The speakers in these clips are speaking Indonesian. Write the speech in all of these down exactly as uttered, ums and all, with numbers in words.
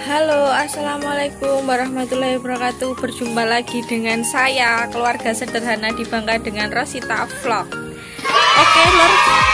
Halo, assalamualaikum warahmatullahi wabarakatuh. Berjumpa lagi dengan saya, keluarga sederhana di Bangka dengan Rosita Vlog. Oke, lor.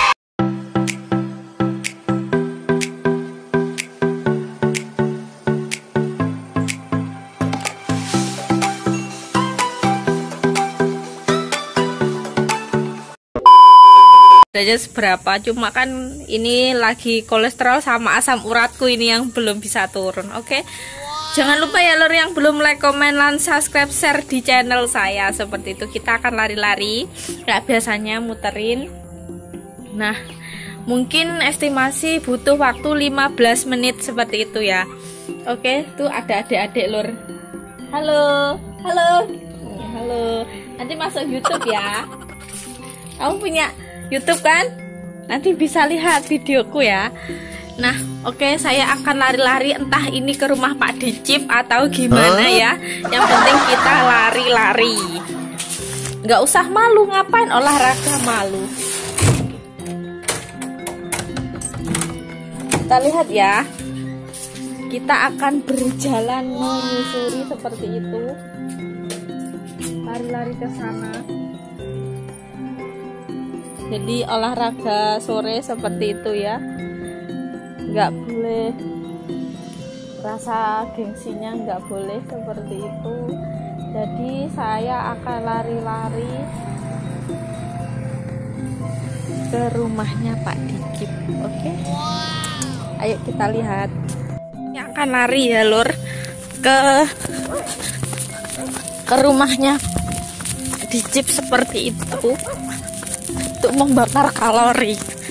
Aja seberapa, cuma kan ini lagi kolesterol sama asam uratku ini yang belum bisa turun. Oke, jangan lupa ya lor yang belum like, komen, dan subscribe, share di channel saya. Seperti itu, kita akan lari-lari kayak biasanya muterin. Nah, mungkin estimasi butuh waktu lima belas menit seperti itu ya. Oke, tuh ada adik-adik lor. Halo, halo, halo. Nanti masuk YouTube ya. Kamu punya YouTube kan? Nanti bisa lihat videoku ya. Nah, oke, okay, saya akan lari-lari entah ini ke rumah Pak Dicip atau gimana ya. Yang penting kita lari-lari. Nggak usah malu, ngapain olahraga malu. Kita lihat ya. Kita akan berjalan menyusuri seperti itu. Lari-lari ke sana. Jadi olahraga sore seperti itu ya, nggak boleh rasa gengsinya, nggak boleh seperti itu. Jadi saya akan lari-lari ke rumahnya Pak Dicip. Oke, ayo kita lihat. Yang akan lari ya lur ke ke rumahnya Dicip seperti itu untuk membakar kalori.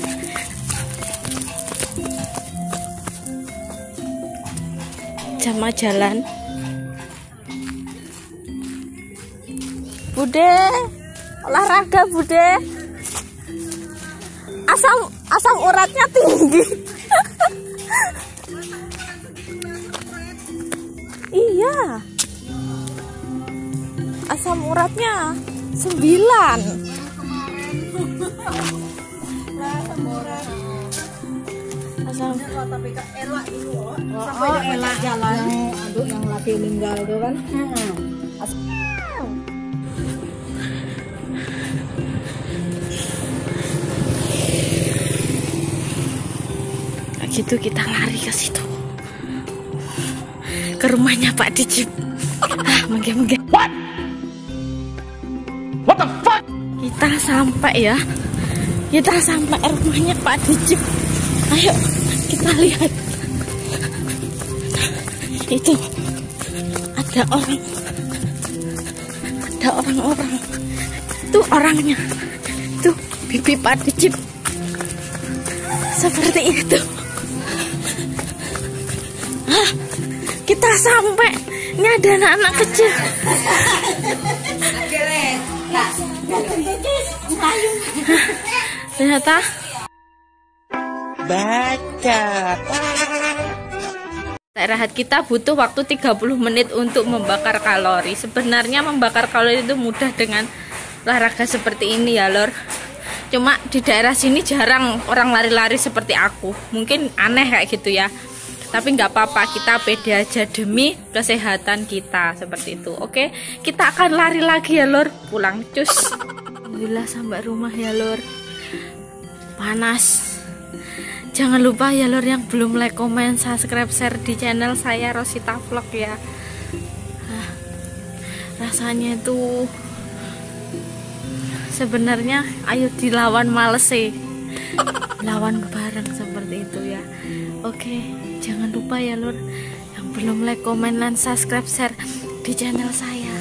Jamaah jalan. Bude, olahraga Bude. Asam asam uratnya tinggi. Iya. Asam uratnya sembilan. Asam tapi elak itu loh. Sampai oh, elak jalan. Yang aduh yang laki meninggal itu kan. Hmm. Nah, gitu kita lari ke situ. Ke rumahnya Pak Dicip. Ah, mengge-mengge. What? What the fuck? Kita sampai ya. Kita sampai rumahnya Pak Dicip. Ayo kita lihat. Itu ada orang. Ada orang-orang. Itu orangnya. Itu bibi Pak Dicip. Seperti itu. Hah, kita sampai. Ini ada anak-anak kecil. Ternyata baca. Istirahat kita butuh waktu tiga puluh menit untuk membakar kalori. Sebenarnya membakar kalori itu mudah dengan olahraga seperti ini ya lor. Cuma di daerah sini jarang orang lari-lari seperti aku. Mungkin aneh kayak gitu ya. Tapi nggak apa-apa, kita pede aja demi kesehatan kita seperti itu. Oke, kita akan lari lagi ya lor. Pulang cus. Alhamdulillah sampai rumah ya lor. Panas. Jangan lupa ya lor yang belum like, komen, subscribe, share di channel saya Rosita Vlog ya. Nah, rasanya itu sebenarnya ayo dilawan males sih. Lawan bareng seperti itu ya. Oke, jangan lupa ya lor yang belum like, komen, dan subscribe, share di channel saya.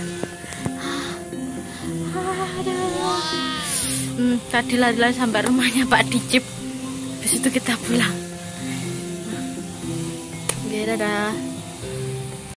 Hmm, tadi lari-lari sampai rumahnya Pak Dicip. Habis itu kita pulang. Oke, dadah.